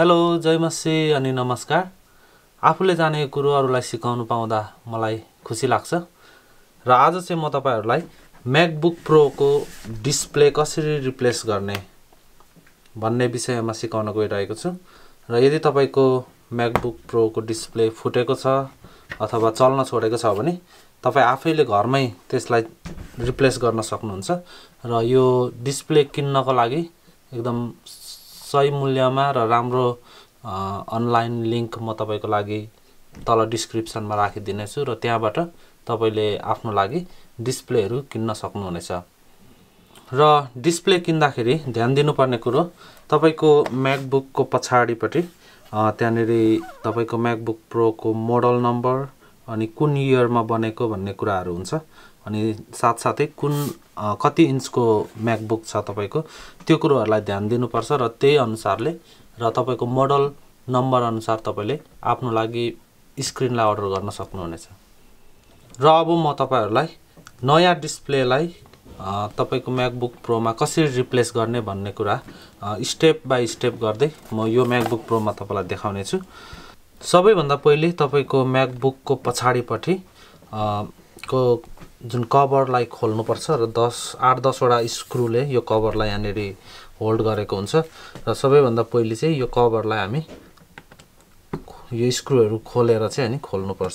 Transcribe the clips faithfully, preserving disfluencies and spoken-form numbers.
Hello जय मसी अनि नमस्कार। आफूले जानेको कुरो अरूलाई सिकाउनु पाउँदा मलाई खुसी लाग्छ र आज चाहिँ म तपाईहरुलाई MacBook Pro को डिस्प्ले कसरी रिप्लेस गर्ने भन्ने विषयमा सिकाउन गइरहेको छु। र यदि तपाईको MacBook Pro को डिस्प्ले फुटेको छ अथवा चल्न छोडेको छ भने तपाई आफैले घरमै त्यसलाई रिप्लेस गर्न सक्नुहुन्छ र यो डिस्प्ले किन्नको लागि एकदम सही मूल्यमा र राम्रो अनलाइन लिंक म तपाईको लागि तल डिस्क्रिप्सनमा राखिदिने छु र त्यहाँबाट तपाईले आफ्नो लागि डिस्प्लेहरु किन्न सक्नुहुनेछ। र डिस्प्ले किन्दाखेरि ध्यान दिनुपर्ने कुरो तपाईको MacBook को पछाडीपटि त्यहाँनेरि तपाईको MacBook Pro को मोडल नम्बर अनि कुन इयरमा बनेको भन्ने कुराहरु हुन्छ अनि साथसाथै कुन कति इन्चको MacBook छ तपाईको त्यो कुराहरुलाई ध्यान दिनुपर्छ र त्यही अनुसारले र तपाईको मोडल नम्बर अनुसार तपाईले आफ्नो लागि स्क्रिनलाई अर्डर गर्न सक्नुहुनेछ। र अब म तपाईहरुलाई नयाँ डिस्प्लेलाई तपाईको MacBook Pro मा कसरी रिप्लेस गर्ने भन्ने कुरा स्टेप बाइ स्टेप गर्दै म यो MacBook Pro मा तपाईलाई देखाउने छु। सबैभन्दा पहिले तपाईको MacBook को पछाडीपटि को जुन कभरलाई खोल्नु पर्छ र दस आठ दस वटा स्क्रूले यो कभरलाई यहाँनेरि होल्ड गरेको हुन्छ र सबैभन्दा पहिले चाहिँ यो कभरलाई हामी यो स्क्रूहरु खोलेर चाहिँ अनि खोल्नु पर्छ।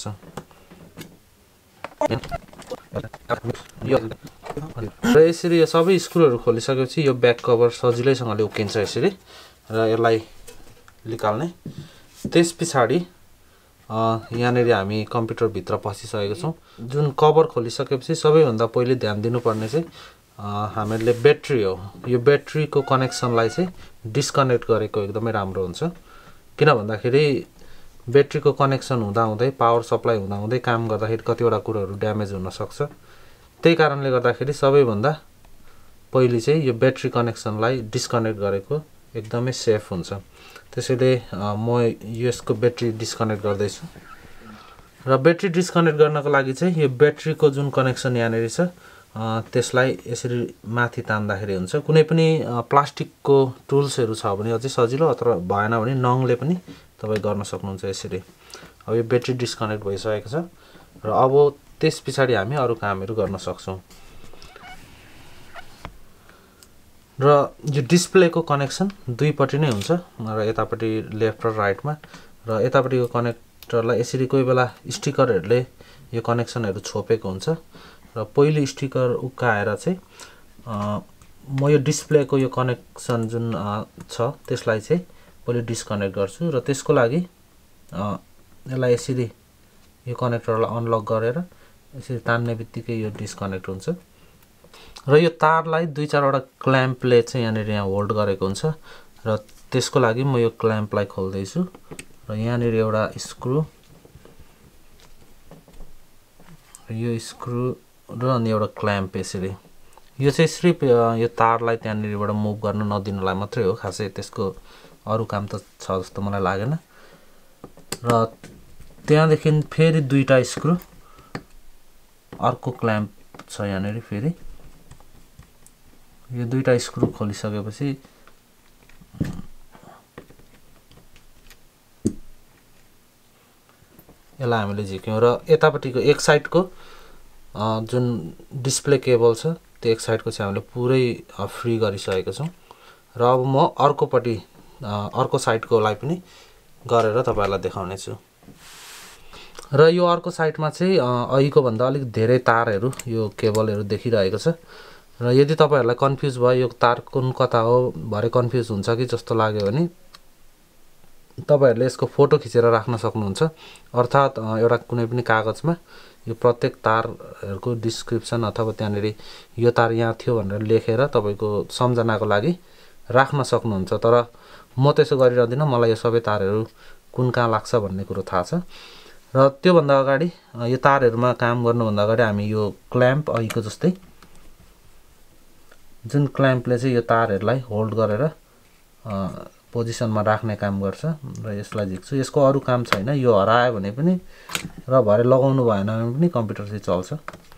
र यसरी यो सबै स्क्रूहरु खोलिसकेपछि यो ब्याक कभर सजिलैसँगले उकिन्छ यसरी र यसलाई निकाल्ने। त्यसपछि यहाँनेरि हामी कम्प्युटर भित्र पसिसकेको छौं। जुन कभर खोलिसकेपछि सबैभन्दा पहिले ध्यान दिनुपर्ने चाहिँ हामीले ब्याट्री हो। यो ब्याट्रीको कनेक्सनलाई चाहिँ डिस्कनेक्ट गरेको एकदमै राम्रो हुन्छ। किन भन्दाखेरि ब्याट्रीको कनेक्सन हुँदा हुँदै पावर सप्लाई हुँदा हुँदै काम गर्दाखेरि कतिवटा कुराहरु ड्यामेज हुन सक्छ। त्यही कारणले गर्दाखेरि सबैभन्दा पहिले चाहिँ यो ब्याट्री कनेक्सनलाई डिस्कनेक्ट गरेको एकदमै सेफ हुन्छ। त्यसैले म यसको ब्याट्री डिस्कनेक्ट गर्दै छु। र ब्याट्री डिस्कनेक्ट गर्नको लागि चाहिँ यो ब्याट्रीको जुन कनेक्सन यहाँनेरि छ त्यसलाई यसरी माथि तान्दाखेरि हुन्छ। कुनै पनि प्लास्टिकको टुल्सहरु छ भने अझै सजिलो अथवा भएन भने नङले पनि तपाई गर्न सक्नुहुन्छ यसरी। अब यो ब्याट्री डिस्कनेक्ट भइसकेको छ र अब त्यसपछि हामी अरु कामहरु गर्न सक्छौं। र यो डिस्प्लेको कनेक्सन दुईपटि नै हुन्छ र यतापटि लेफ्ट र राइटमा र यतापटिको कनेक्टरलाई यसरी कोही बेला स्टिकरहरुले यो कनेक्सनहरु छोपेको हुन्छ र पहिलो स्टिकर उकाएर चाहिँ म यो डिस्प्लेको यो कनेक्सन जुन छ त्यसलाई चाहिँ पहिले डिस्कनेक्ट गर्छु र त्यसको लागि यसलाई यसरी यो कनेक्टरलाई अनलक गरेर यसरी तान्नेबित्तिकै यो डिस्कनेक्ट हुन्छ। र यो तारलाई दुई चार वटा क्ल्याम्पले चाहिँ यहाँनेरि यहाँ होल्ड गरेको हुन्छ र त्यसको लागि म यो क्ल्याम्पलाई खोल्दै छु र यहाँनेरि एउटा स्क्रु यो स्क्रु र अनि एउटा क्ल्याम्प यसरी यो चाहिँ सिर्फ यो तारलाई त्यहाँनेरिबाट मुभ गर्न नदिनलाई मात्रै हो, खासै त्यसको अरु काम त छ जस्तो मलाई लागेन। र त्यहाँदेखि फेरि दुईटा स्क्रु अर्को क्ल्याम्प छ यहाँनेरि फेरि यो दुईटा स्क्रु खोलिसकेपछि यसलाई हामीले झिक्यौं र यतापटिको एक साइडको जुन डिस्प्ले केबल छ त्यो एक साइडको चाहिँ हामीले पुरै फ्री गरिसकेको छौं। र अब म अर्कोपटि अर्को साइडकोलाई पनि गरेर तपाईहरुलाई देखाउने छु। र यो अर्को साइडमा चाहिँ अहिको भन्दा अलिक धेरै तारहरु यो केबलहरु देखिरहेको छ र यदि तपाईहरुलाई कन्फ्युज भयो यो तार कुन कता हो भरे कन्फ्युज हुन्छ कि जस्तो लाग्यो भने तपाईहरुले यसको फोटो खिचेर राख्न सक्नुहुन्छ। अर्थात एउटा कुनै पनि कागजमा यो प्रत्येक तारहरुको डिस्क्रिप्सन अथवा त्यहाँनेरि यो तार यहाँ थियो भनेर लेखेर तपाईको सम्झनाको लागि राख्न सक्नुहुन्छ। तर म त्यसो गरिरहदिन, मलाई यो सबै तारहरु कुन कहाँ लाग्छ भन्ने कुरो थाहा छ। र त्यो भन्दा अगाडि यो तारहरुमा काम गर्नु भन्दा अगाडि हामी यो क्ल्याम्प अहिको जस्तै जुन क्ल्याम्पले चाहिँ यो तारहरुलाई होल्ड गरेर पोजिसनमा राख्ने काम गर्छ र यसलाई झिक्छु। यसको अरु काम छैन, यो हरायो भने पनि र भरे लगाउनु भएन भने पनि कम्प्युटर चाहिँ चल्छ।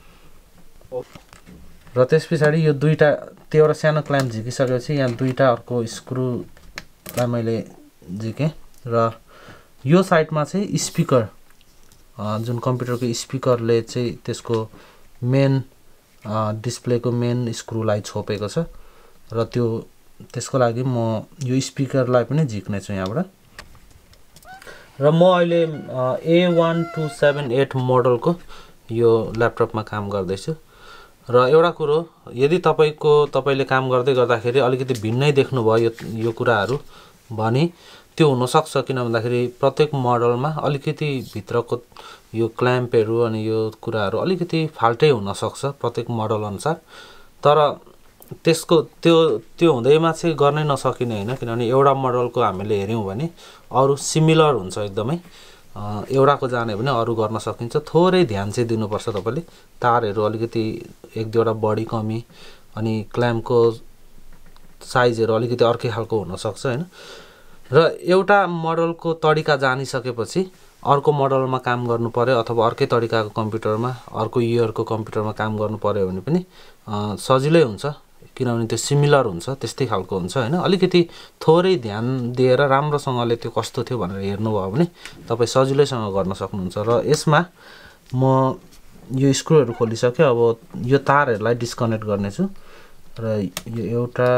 र त्यसपछि यो दुईटा त्यो एउटा सानो क्ल्याम्प झिकिसकेपछि यहाँ दुईटा अर्को स्क्रूलाई मैले जिके र यो साइडमा चाहिँ स्पिकर जुन कम्प्युटरको स्पिकरले चाहिँ त्यसको मेन डिस्प्लेको मेन स्क्रुलाई छोपेको छ र त्यो त्यसको लागि म यो स्पिकरलाई पनि झिक्ने छु यहाँबाट र म अहिले A one two seven eight मोडलको यो ल्यापटपमा काम गर्दैछु र एउटा कुरो यदि तपाईको तपाईले काम गर्दै गर्दाखेरि अलिकति भिन्नै देख्नुभयो यो यो कुराहरू भने त्यो हुन सक्छ किन भन्दाखेरि प्रत्येक मोडलमा अलिकति भित्रको यो क्ल्याम्पहरू अनि यो कुराहरू अलिकति फाल्टै हुन सक्छ प्रत्येक मोडल अनुसार तर त्यसको त्यो त्यो हुँदैमा चाहिँ गर्नै नसकिने हैन किनभने एउटा मोडलको हामीले हेर्यौं भने अरु सिमिलर हुन्छ एकदमै एउटाको जाने भने अरु गर्न सकिन्छ थोरै ध्यान चाहिँ दिनुपर्छ तपाईले तारहरू अलिकति एक दुईवटा बढी कमी अनि क्ल्याम्पको साइजहरू अलिकति अर्कै खालको हुन सक्छ हैन र एउटा मोडलको तरिका जानिसकेपछि अर्को मोडलमा काम गर्नु पर्यो अथवा अर्कै तरिकाको कम्प्युटरमा अर्को इयरको कम्प्युटरमा काम गर्नु पर्यो भने पनि सजिलै हुन्छ किनभने त्यो सिमिलर हुन्छ त्यस्तै खालको हुन्छ हैन अलिकति थोरै ध्यान दिएर राम्रोसँगले त्यो कस्तो थियो भनेर हेर्नु भयो भने तपाई सजिलैसँग गर्न सक्नुहुन्छ र यसमा म यो स्क्रुहरु खोलिसके अब यो तारहरुलाई डिस्कनेक्ट गर्ने छु र यो एउटा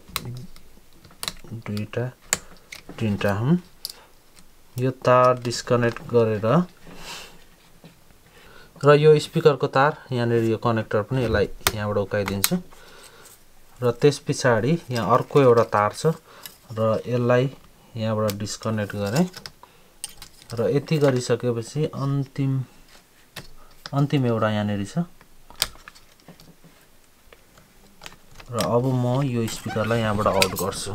दुईटा तीनटा हम यो तार डिस्कनेक्ट गरेर र यो स्पिकरको तार यहाँनेर यो कनेक्टर पनि यसलाई यहाँबाट उकाइदिन्छु र त्यसपछि यहाँ अर्को एउटा तार छ र यसलाई यहाँबाट डिस्कनेक्ट गरे र यति गरिसकेपछि अन्तिम अन्तिम एउटा यहाँनेर छ र अब म यो स्पिकरलाई यहाँबाट आउट गर्छु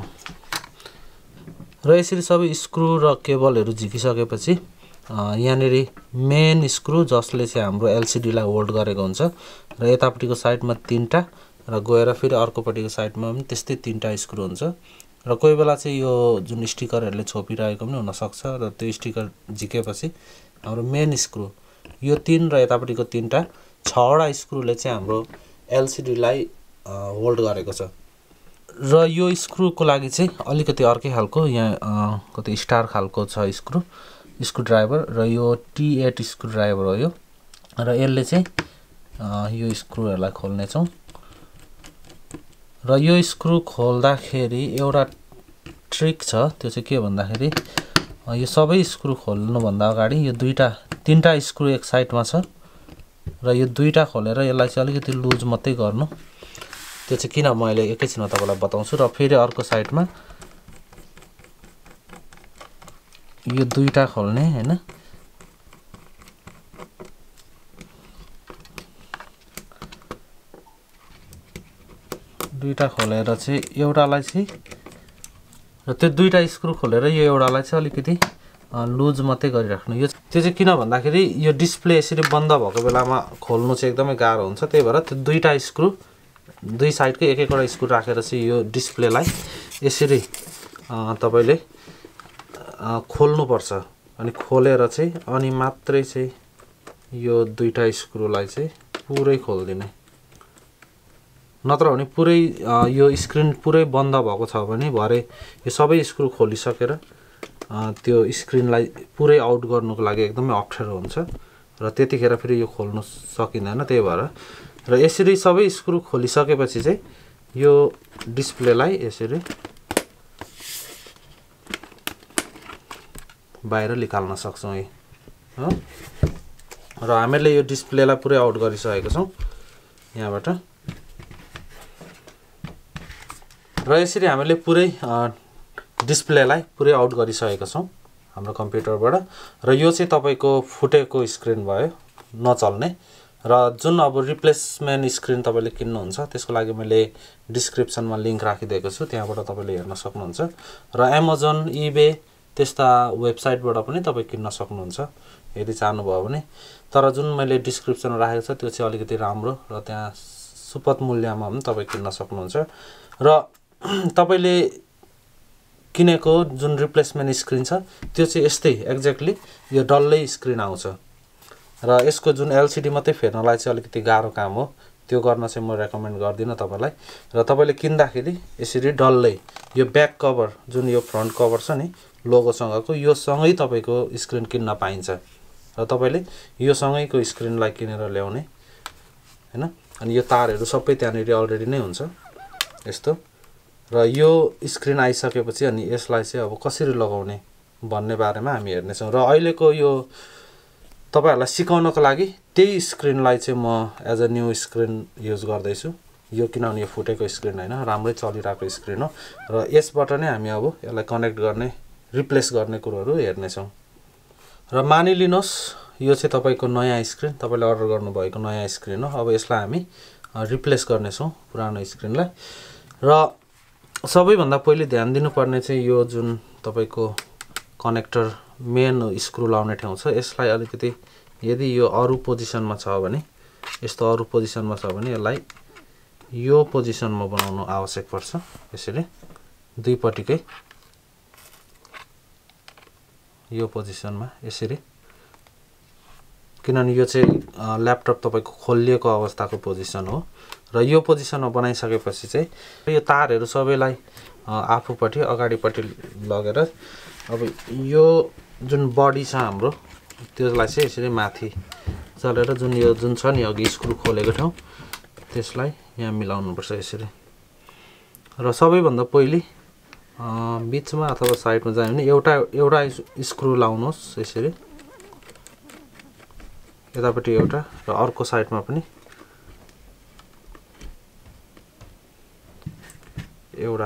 र यसरी सबै स्क्रु र केबलहरु झिकिसकेपछि यहाँनेर मेन स्क्रु जसले चाहिँ हाम्रो एलसीडी लाई होल्ड गरेको हुन्छ र यतापटिको साइडमा तीनटा र गएर फेरि अर्कोपटिको साइडमा पनि त्यस्तै तीनटा स्क्रु हुन्छ र कोही बेला चाहिँ यो जुन स्टिकरहरुले छोपिरहेको पनि हुन सक्छ र त्यो स्टिकर झिकेपछि हाम्रो मेन स्क्रु यो तीन र यतापटिको तीनटा छवटा स्क्रुले चाहिँ हाम्रो एलसीडी लाई होल्ड गरेको छ र यो स्क्रुको लागि चाहिँ अलिकति अर्कै खालको यहाँ कतै स्टार खालको छ स्क्रु स्क्रु ड्राइभर र यो टी एट स्क्रु ड्राइभर हो यो र यसले चाहिँ यो स्क्रुहरुलाई खोल्ने छौं र यो स्क्रु खोल्दाखेरि एउटा ट्रिक छ त्यो चाहिँ के भन्दाखेरि यो सबै स्क्रु खोल्नु भन्दा अगाडि यो दुईटा तीनटा स्क्रु एक साइडमा छ र यो दुईटा खोलेर यसलाई चाहिँ अलिकति लुज मात्रै गर्नु त्यो चाहिँ किन मैले एकैछिनमा तपाईलाई बताउँछु र फेरि अर्को साइडमा यो दुईटा खोल्ने हैन दुईटा खोलेर चाहिँ एउटालाई चाहिँ र त्यो दुईटा स्क्रु खोलेर यो एउटालाई चाहिँ अलिकति लुज मात्रै गरिराख्नु यो त्यो चाहिँ किन भन्दाखेरि यो डिस्प्ले यसरी बन्द भएको बेलामा खोल्नु चाहिँ एकदमै गाह्रो हुन्छ त्यही भएर त्यो दुईटा स्क्रु दुई साइडकै एक एकवटा स्क्रु राखेर चाहिँ यो डिस्प्लेलाई यसरी तपाईले खोल्नु पर्छ अनि खोलेर चाहिँ अनि मात्रै चाहिँ यो दुईटा स्क्रुलाई चाहिँ पुरै खोल्दिने नत्र भने पुरै यो स्क्रिन पुरै बन्द भएको छ भने भरे यो सबै स्क्रु खोलिसकेर त्यो स्क्रिनलाई पुरै आउट गर्नुको लागि एकदमै अप्ठ्यारो हुन्छ र त्यतिखेर फेरि यो खोल्नु सकिँदैन त्यही भएर र यसरी सबै स्क्रु खोलिसकेपछि चाहिँ यो डिस्प्लेलाई यसरी बाहिर निकाल्न सक्छौं है हो र हामीले यो डिस्प्लेलाई पुरै आउट गरिसकेको छौं यहाँबाट र यसरी हामीले पुरै डिस्प्लेलाई पुरै आउट गरिसकेका छौं हाम्रो कम्प्युटरबाट र यो चाहिँ तपाईको फुटेको स्क्रिन भयो नचल्ने र जुन अब रिप्लेसमेन्ट स्क्रिन तपाईले किन्नुहुन्छ त्यसको लागि मैले डिस्क्रिप्सनमा लिंक राखिदिएको छु त्यहाँबाट तपाईले हेर्न सक्नुहुन्छ र Amazon eBay त्यस्ता वेबसाइटबाट पनि तपाई किन्न सक्नुहुन्छ यदि चाहनु भयो भने तर जुन मैले डिस्क्रिप्सनमा राखेको छ त्यो चाहिँ अलिकति राम्रो र त्यहाँ सुपथ मूल्यमा पनि तपाई किन्न सक्नुहुन्छ र तपाईले किनेको जुन रिप्लेसमेन्ट स्क्रिन छ त्यो चाहिँ यस्तै एक्ज्याक्टली यो डल्लै स्क्रिन आउँछ र यसको जुन एलसीडी मात्रै फेर्नलाई चाहिँ अलिकति गाह्रो काम हो त्यो गर्न चाहिँ म रेकमेन्ड गर्दिन तपाईलाई र तपाईले किन्दाखेरि यसरी डल्लै यो ब्याक कभर जुन यो फ्रन्ट कभर छ नि लोगोसँगको यो सँगै तपाईँको स्क्रिन किन्न पाइन्छ र तपाईँले यो सँगैको स्क्रिनलाई किनेर ल्याउने हैन। अनि यो तारहरू सबै त्यहाँनिर अलरेडी नै हुन्छ यस्तो। र यो स्क्रिन आइसकेपछि अनि यसलाई चाहिँ अब कसरी लगाउने भन्ने बारेमा हामी हेर्नेछौँ। र अहिलेको यो तपाईहरुलाई सिकाउनको लागि त्यही स्क्रिनलाई चाहिँ म as a new screen use गर्दैछु। यो किनभने यो फुटेको स्क्रिन हैन, राम्रै चलिरहेको स्क्रिन हो र यसबाट नै हामी अब यसलाई कनेक्ट गर्ने रिप्लेस गर्ने कुरोहरू हेर्नेछौँ। र मानिलिनुहोस् यो चाहिँ तपाईको नयाँ स्क्रिन, तपाईले अर्डर गर्नुभएको नयाँ स्क्रिन हो। अब यसलाई हामी रिप्लेस गर्नेछौँ पुरानो स्क्रिनलाई। र सबैभन्दा पहिले ध्यान दिनुपर्ने चाहिँ यो जुन तपाईको कनेक्टर मेन स्क्रु लाउने ठाउँ छ, यसलाई अलिकति यदि यो अरु पोजिसनमा छ भने, यस्तो अरु पोजिसनमा छ भने यसलाई यो पोजिसनमा बनाउनु आवश्यक पर्छ। यसरी दुईपट्टिकै यो पोजिसनमा यसरी, किनभने यो चाहिँ ल्यापटप तपाईको खोलिएको अवस्थाको पोजिसन हो। र यो पोजिसनमा बनाइसकेपछि चाहिँ यो तारहरू सबैलाई आफूपट्टि अगाडिपट्टि लगेर अब यो जुन बडी छ हाम्रो त्यसलाई चाहिँ यसरी माथि चलेर जुन यो जुन छ नि अघि स्क्रु खोलेको ठाउँ त्यसलाई यहाँ मिलाउनु पर्छ यसरी। र सबैभन्दा पहिले बीचमा अथवा साइडमा जायो भने एउटा एउटा स्क्रु लाउनुहोस् यसरी, यतापट्टि एउटा र अर्को साइडमा पनि एउटा।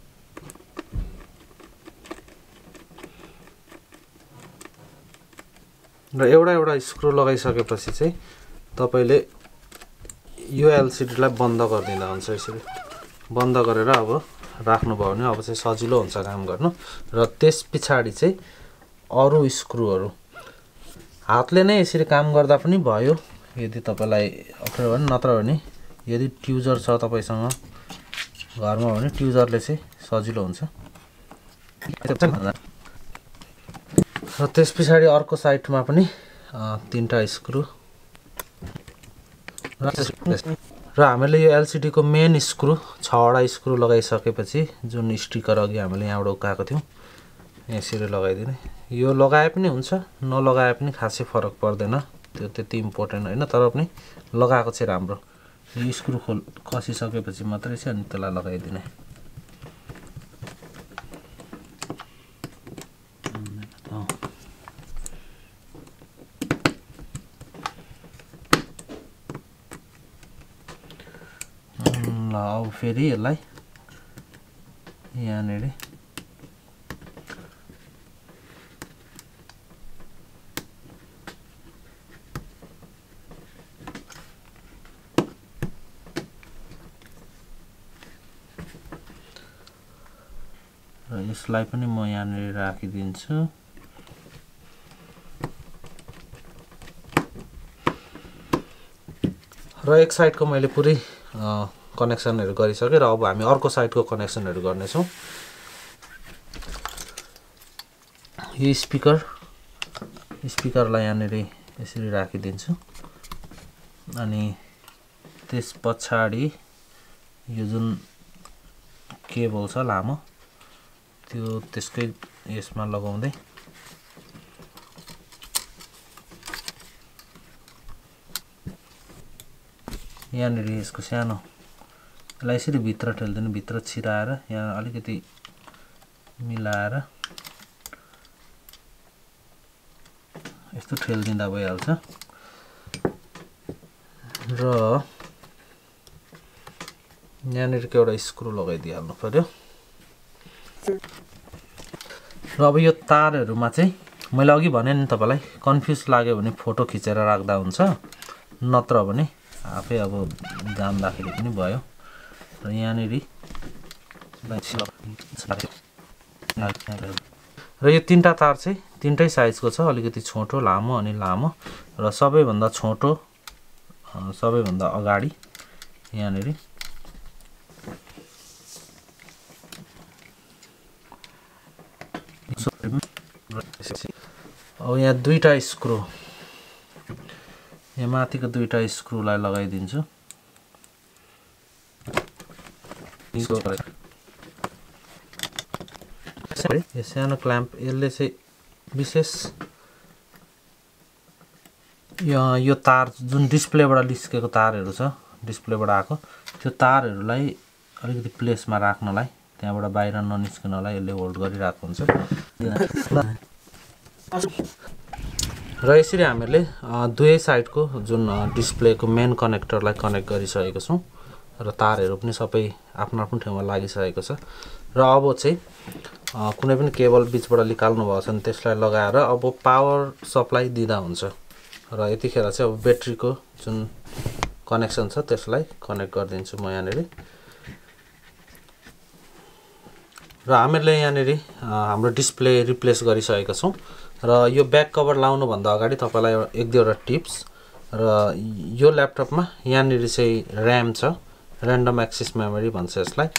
र एउटा एउटा स्क्रु लगाइसकेपछि चाहिँ तपाईले यो एलसीडी लाई बन्द गरिदिँदा हुन्छ। यसरी बन्द गरेर अब राख्नुभयो भने अब चाहिँ सजिलो हुन्छ काम गर्नु। र त्यस पछाडी चाहिँ अरु स्क्रुहरू हातले नै यसरी काम गर्दा पनि भयो यदि तपाईलाई अप्ठ्यारो भने, नत्र भने यदि ट्युजर छ तपाईसँग घरमा भने ट्युजरले चाहिँ सजिलो हुन्छ। र त्यस पछाडी अर्को साइडमा पनि तीनटा स्क्रु र हामीले यो एलसीडी को मेन स्क्रु छवटा स्क्रु लगाइसकेपछि जुन स्टिकर अघि हामीले यहाँबाट उकाएको थियौं यसरी लगाइदिने। यो लगाए पनि हुन्छ, नलगाए पनि खासै फरक पर्दैन, त्यो त्यति इम्पोर्टेन्ट हैन, तर पनि लगाएको चाहिँ राम्रो। यो स्क्रु खोल खसिसकेपछि मात्रै चाहिँ अनि त्यसलाई लगाइदिने। ल अब फेरि यसलाई यहाँनेर र यसलाई पनि म यहाँनेर राखिदिन्छु। र एक साइडको मैले पुरै कनेक्सनहरु गरिसके र अब हामी अर्को साइडको कनेक्सनहरु गर्ने छौं। यो स्पिकर स्पिकरलाई यहाँनेर यसरी राखिदिन्छु अनि त्यस पछाडी यो जुन केबल छ लामो त्यो त्यसकै यसमा लगाउँदै यहाँनेर यसको सानो यसलाई यसरी भित्र ठेल्दिनु, भित्र छिराएर यहाँ अलिकति मिलाएर यस्तो ठेल्दिँदा भइहाल्छ। र यहाँनेर एउटा स्क्रु लगाइदिहाल्नु पर्यो। र अब यो तारहरुमा चाहिँ मैले अघि भने नि तपाईलाई कन्फ्युज लाग्यो भने फोटो खिचेर राख्दा हुन्छ, नत्र भने आफै अब जान्दाखेरि पनि भयो। र यहाँनेर र यो तीनटा तार चाहिँ तीनटै साइजको छ, अलिकति छोटो लामो अनि लामो र सबैभन्दा छोटो सबैभन्दा अगाडि यहाँनेर अब यहाँ दुईटा स्क्रु यहाँ माथिको दुईटा स्क्रुलाई लगाइदिन्छु। यो सानो क्ल्याम्प यसले चाहिँ विशेष यो यो तार जुन डिस्प्लेबाट निस्केको तारहरू छ डिस्प्लेबाट आएको त्यो तारहरूलाई अलिकति प्लेसमा राख्नलाई त्यहाँबाट बाहिर ननिस्कनलाई यसले होल्ड गरिरहेको हुन्छ र यसरी हामीले दुवै साइडको जुन डिस्प्लेको मेन कनेक्टरलाई कनेक्ट गरिसकेको छौँ र तारहरू पनि सबै आफ्नो आफ्नो ठाउँमा लागिसकेको छ र अब चाहिँ कुनै पनि केबल बिचबाट निकाल्नु भएको छ भने त्यसलाई लगाएर अब पावर सप्लाई दिँदा हुन्छ र यतिखेर चाहिँ अब ब्याट्रीको जुन कनेक्सन छ त्यसलाई कनेक्ट गरिदिन्छु म यहाँनिर र हामीहरूले यहाँनिर हाम्रो डिस्प्ले रिप्लेस गरिसकेका छौँ र यो ब्याक कभर लाउनुभन्दा अगाडि तपाईँलाई एक दुईवटा टिप्स र यो ल्यापटपमा यहाँनिर चाहिँ ऱ्याम छ ऱ्यान्डम एक्सेस मेमोरी भन्छ यसलाई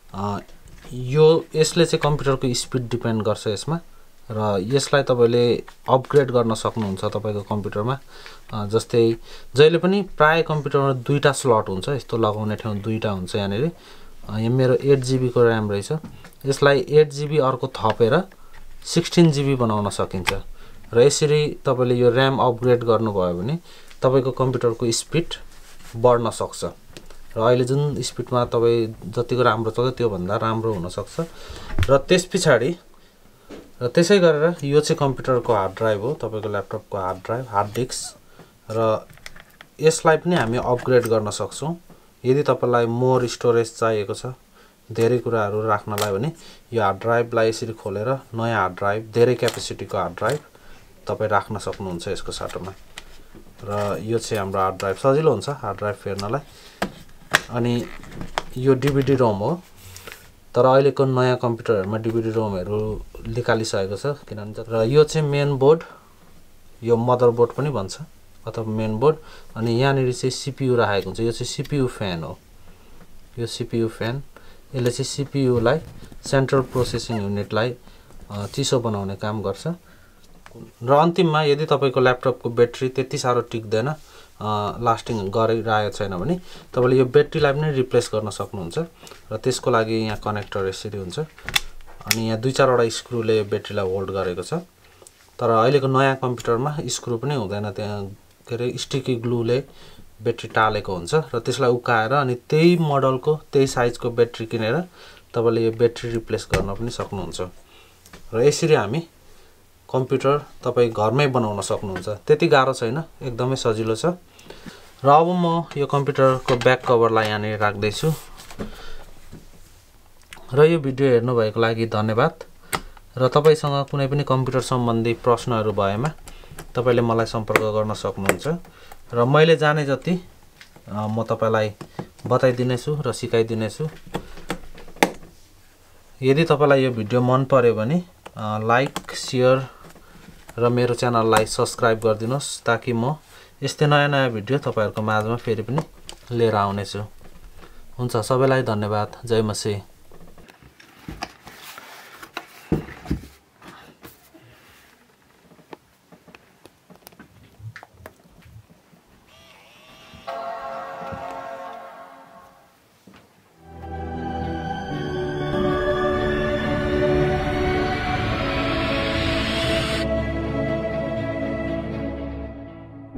यो यसले चाहिँ कम्प्युटरको स्पिड डिपेन्ड गर्छ यसमा र यसलाई तपाईँले अपग्रेड गर्न सक्नुहुन्छ तपाईँको कम्प्युटरमा जस्तै जहिले पनि प्राय कम्प्युटरमा दुईटा स्लट हुन्छ यस्तो लगाउने ठाउँ दुईटा हुन्छ यहाँनिर यहाँ मेरो एट जिबीको ऱ्याम रहेछ यसलाई एट जिबी अर्को थपेर सिक्सटिन जिबी बनाउन सकिन्छ र यसरी तपाईँले यो ऱ्याम अपग्रेड गर्नुभयो भने तपाईँको कम्प्युटरको स्पिड बढ्न सक्छ र अहिले जुन स्पिडमा तपाईँ जतिको राम्रो छ त्योभन्दा राम्रो हुनसक्छ र त्यस पछाडि र त्यसै गरेर यो चाहिँ कम्प्युटरको हार्ड ड्राइभ हो तपाईँको ल्यापटपको हार्ड ड्राइभ हार्ड डिस्क र यसलाई पनि हामी अपग्रेड गर्न सक्छौँ यदि तपाईँलाई मोर स्टोरेज चाहिएको छ धेरै कुराहरू राख्नलाई भने यो हार्ड ड्राइभलाई यसरी खोलेर नयाँ हार्ड ड्राइभ धेरै क्यापेसिटीको हार्ड ड्राइभ तपाईँ राख्न सक्नुहुन्छ यसको साटोमा र यो चाहिँ हाम्रो हार्ड ड्राइभ सजिलो हुन्छ हार्ड ड्राइभ फेर्नलाई अनि यो डिभिडी रोम हो तर अहिलेको नयाँ कम्प्युटरहरूमा डिभिडी रोमहरू निकालिसकेको छ किनभने र यो चाहिँ मेन बोर्ड यो मदर बोर्ड पनि भन्छ अथवा मेन बोर्ड अनि यहाँनिर चाहिँ सिपियु राखेको हुन्छ यो चाहिँ सिपियु फ्यान हो यो सिपियु फ्यान यसले चाहिँ सिपियुलाई सेन्ट्रल प्रोसेसिङ युनिटलाई चिसो बनाउने काम गर्छ र अन्तिममा यदि तपाईँको ल्यापटपको ब्याट्री त्यति साह्रो टिक्दैन लास्टिङ गरिरहेको छैन भने तपाईँले यो ब्याट्रीलाई पनि रिप्लेस गर्न सक्नुहुन्छ र त्यसको लागि यहाँ कनेक्टर यसरी हुन्छ अनि यहाँ दुई चारवटा स्क्रुले ब्याट्रीलाई होल्ड गरेको छ तर अहिलेको नयाँ कम्प्युटरमा स्क्रू पनि हुँदैन त्यहाँ के अरे स्टिकी ग्लुले ब्याट्री टालेको हुन्छ र त्यसलाई उकाएर अनि त्यही मोडलको त्यही साइजको ब्याट्री किनेर तपाईँले यो ब्याट्री रिप्लेस गर्न पनि सक्नुहुन्छ र यसरी हामी कम्प्युटर तपाईँ घरमै बनाउन सक्नुहुन्छ त्यति गाह्रो छैन एकदमै सजिलो छ र अब म यो कम्प्युटरको ब्याक कभरलाई यहाँनिर राख्दैछु र यो भिडियो हेर्नुभएको लागि धन्यवाद र तपाईँसँग कुनै पनि कम्प्युटर सम्बन्धी प्रश्नहरू भएमा तपाईँले मलाई सम्पर्क गर्न सक्नुहुन्छ र मैले जाने जति म तपाईँलाई बताइदिनेछु र सिकाइदिनेछु यदि तपाईँलाई यो भिडियो मन पर्यो भने लाइक सेयर र मेरो च्यानललाई सब्स्क्राइब गरिदिनुहोस् ताकि म यस्तै नयाँ नयाँ भिडियो तपाईँहरूको माझमा फेरि पनि लिएर आउनेछु हुन्छ सबैलाई धन्यवाद जय मसी।